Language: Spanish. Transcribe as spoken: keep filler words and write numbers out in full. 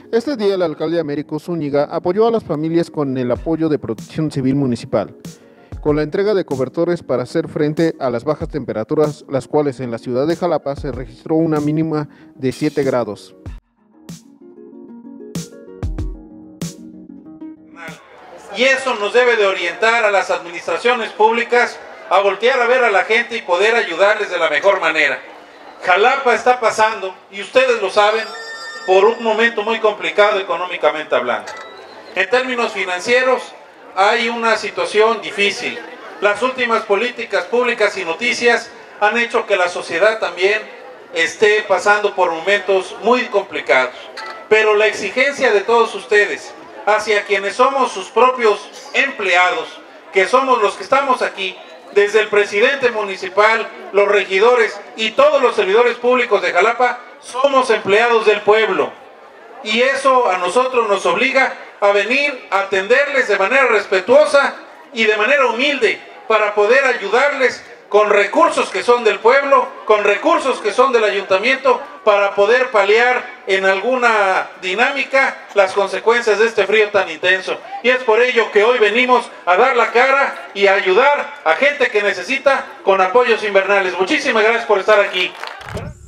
Este día el alcalde Américo Zúñiga apoyó a las familias con el apoyo de Protección Civil Municipal, con la entrega de cobertores para hacer frente a las bajas temperaturas, las cuales en la ciudad de Jalapa se registró una mínima de siete grados. Y eso nos debe de orientar a las administraciones públicas a voltear a ver a la gente y poder ayudarles de la mejor manera. Jalapa está pasando, y ustedes lo saben, por un momento muy complicado económicamente hablando. En términos financieros hay una situación difícil. Las últimas políticas públicas y noticias han hecho que la sociedad también esté pasando por momentos muy complicados. Pero la exigencia de todos ustedes hacia quienes somos sus propios empleados, que somos los que estamos aquí, desde el presidente municipal, los regidores y todos los servidores públicos de Jalapa, somos empleados del pueblo. Y eso a nosotros nos obliga a venir a atenderles de manera respetuosa y de manera humilde para poder ayudarles con recursos que son del pueblo, con recursos que son del ayuntamiento, para poder paliar en alguna dinámica las consecuencias de este frío tan intenso. Y es por ello que hoy venimos a dar la cara y a ayudar a gente que necesita con apoyos invernales. Muchísimas gracias por estar aquí.